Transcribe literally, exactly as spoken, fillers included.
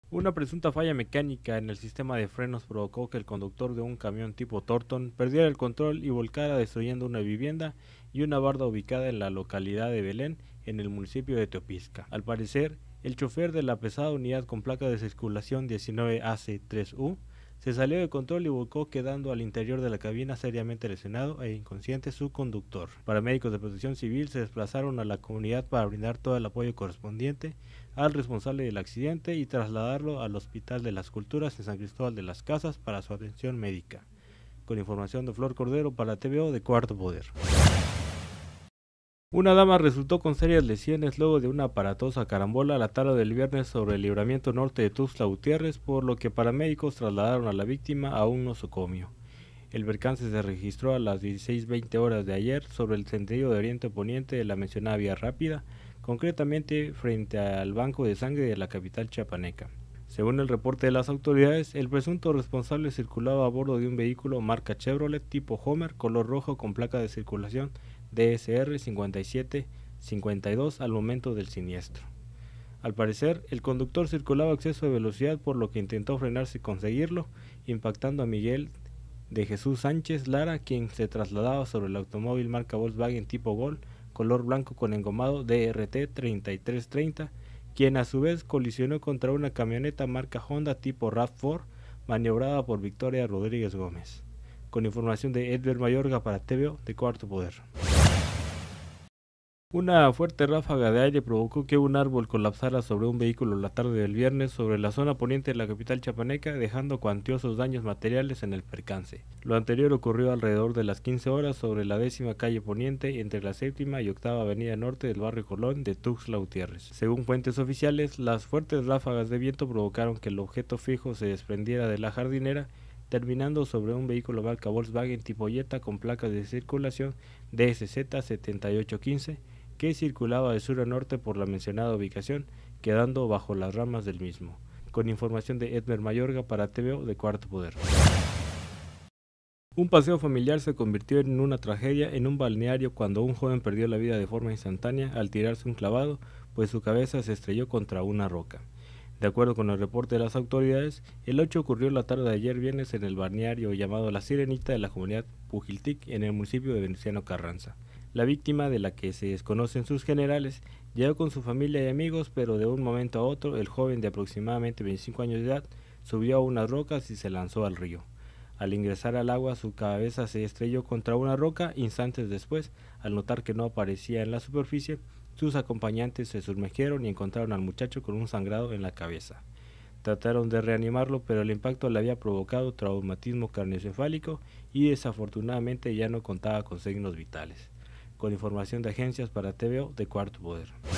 Una presunta falla mecánica en el sistema de frenos provocó que el conductor de un camión tipo Torton perdiera el control y volcara destruyendo una vivienda y una barda ubicada en la localidad de Belén, en el municipio de Teopisca. Al parecer, el chofer de la pesada unidad con placa de circulación diecinueve A C tres U se salió de control y volcó, quedando al interior de la cabina seriamente lesionado e inconsciente su conductor. Paramédicos de Protección Civil se desplazaron a la comunidad para brindar todo el apoyo correspondiente al responsable del accidente y trasladarlo al Hospital de las Culturas en San Cristóbal de las Casas para su atención médica. Con información de Flor Cordero para T V O de Cuarto Poder. Una dama resultó con serias lesiones luego de una aparatosa carambola la tarde del viernes sobre el libramiento norte de Tuxtla Gutiérrez, por lo que paramédicos trasladaron a la víctima a un nosocomio. El percance se registró a las dieciséis veinte horas de ayer sobre el sentido de oriente poniente de la mencionada vía rápida, concretamente frente al banco de sangre de la capital chiapaneca. Según el reporte de las autoridades, el presunto responsable circulaba a bordo de un vehículo marca Chevrolet tipo Homer color rojo con placa de circulación D S R cincuenta y siete cincuenta y dos al momento del siniestro. Al parecer, el conductor circulaba a exceso de velocidad, por lo que intentó frenarse y conseguirlo, impactando a Miguel de Jesús Sánchez Lara, quien se trasladaba sobre el automóvil marca Volkswagen tipo Gol color blanco con engomado D R T treinta y tres treinta, quien a su vez colisionó contra una camioneta marca Honda tipo RAV cuatro maniobrada por Victoria Rodríguez Gómez. Con información de Edgar Mayorga para T V O de Cuarto Poder. Una fuerte ráfaga de aire provocó que un árbol colapsara sobre un vehículo la tarde del viernes sobre la zona poniente de la capital chiapaneca, dejando cuantiosos daños materiales en el percance. Lo anterior ocurrió alrededor de las quince horas sobre la décima calle poniente entre la séptima y octava avenida norte del barrio Colón de Tuxtla Gutiérrez. Según fuentes oficiales, las fuertes ráfagas de viento provocaron que el objeto fijo se desprendiera de la jardinera, terminando sobre un vehículo marca Volkswagen tipo Jetta con placas de circulación D S Z setenta y ocho quince, que circulaba de sur a norte por la mencionada ubicación, quedando bajo las ramas del mismo. Con información de Edmer Mayorga para T V O de Cuarto Poder. Un paseo familiar se convirtió en una tragedia en un balneario cuando un joven perdió la vida de forma instantánea al tirarse un clavado, pues su cabeza se estrelló contra una roca. De acuerdo con el reporte de las autoridades, el hecho ocurrió la tarde de ayer viernes en el balneario llamado La Sirenita de la comunidad Pujiltic, en el municipio de Venustiano Carranza. La víctima, de la que se desconocen sus generales, llegó con su familia y amigos, pero de un momento a otro el joven de aproximadamente veinticinco años de edad subió a unas rocas y se lanzó al río. Al ingresar al agua, su cabeza se estrelló contra una roca. Instantes después, al notar que no aparecía en la superficie, sus acompañantes se sumergieron y encontraron al muchacho con un sangrado en la cabeza. Trataron de reanimarlo, pero el impacto le había provocado traumatismo craneoencefálico y desafortunadamente ya no contaba con signos vitales. Con información de agencias para T V O de Cuarto Poder.